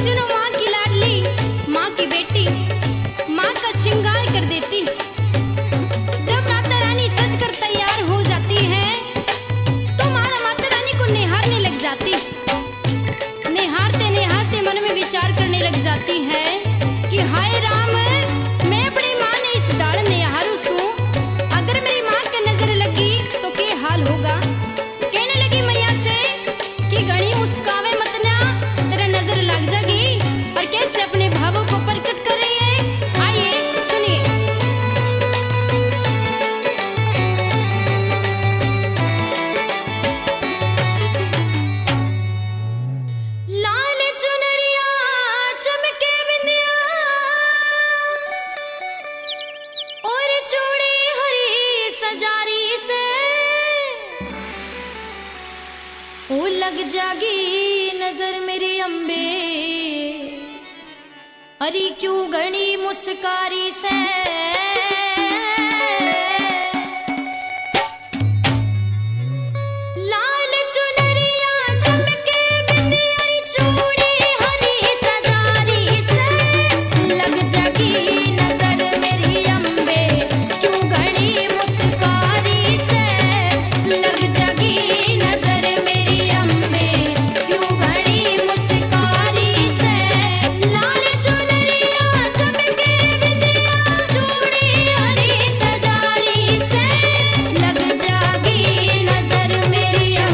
जुनू माँ की लाडली, माँ की बेटी, माँ का श्रृंगार कर देती। जब माता रानी सज कर तैयार हो जाती है तो माता रानी को निहारने लग जाती। निहारते निहारते मन में विचार करने लग जाती है कि हाय राम, मैं अपनी माँ ने इस डाल निहारू सू, अगर मेरी माँ के नजर लगी तो क्या हाल होगा। कहने लगी मैया से कि गणी मुस्कावे मत ना, तेरा नजर लग जाएगी। और कैसे अपने भावों को प्रकट कर रही है, आइए सुनिए। लाल चुनरिया चमके बिंदिया और चूड़ी हरी सजारी से, ओ लग जागी नजर मेरी अम्बे, अरे क्यों गणी मुस्कारी से। लाल चुनरिया चमके बिंदिया री चूड़ी हरी सजारी से, लग जागी नजर मेरी अम्बे, क्यों गणी मुस्कारी से। लग जागी नजर मेरी अम्बे, क्यों गणी मुस्कारी से। लाल चुनरिया चमके बिंदिया चूड़ी हरी सजारी से, लग जागी नजर मेरी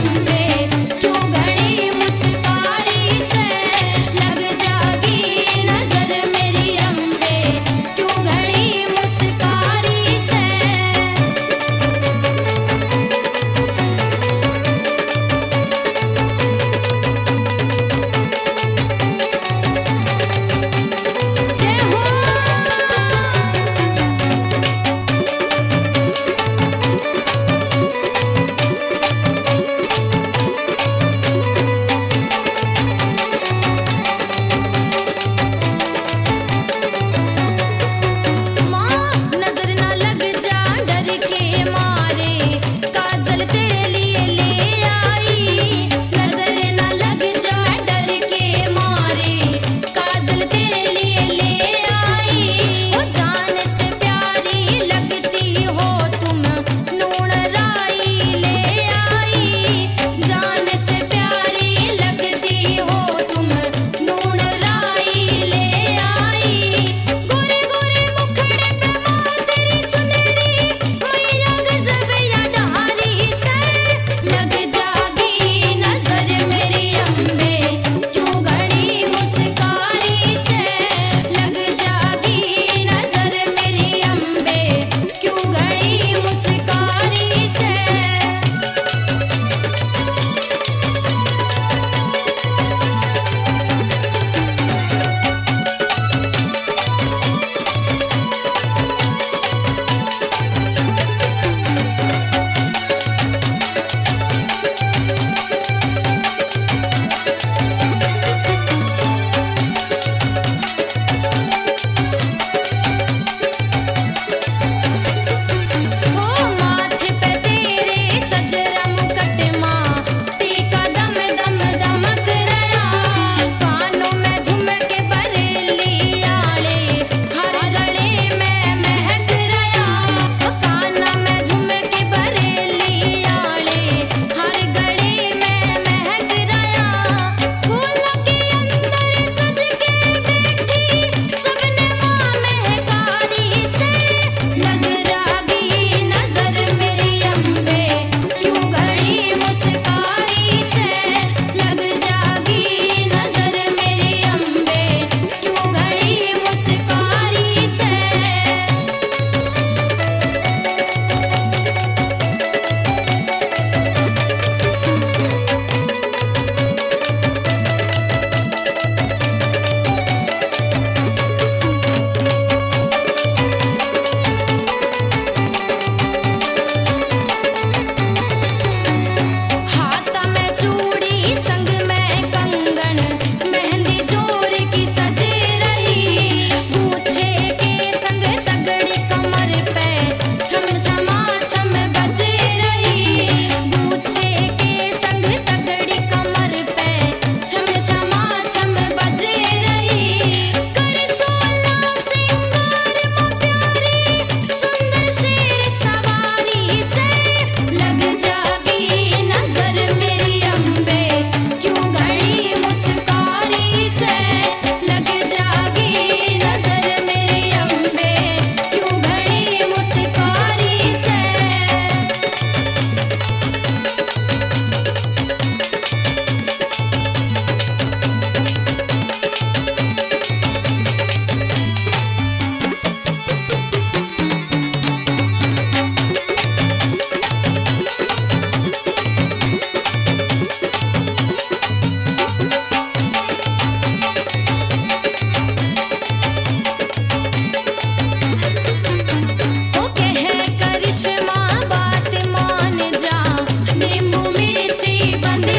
बंदी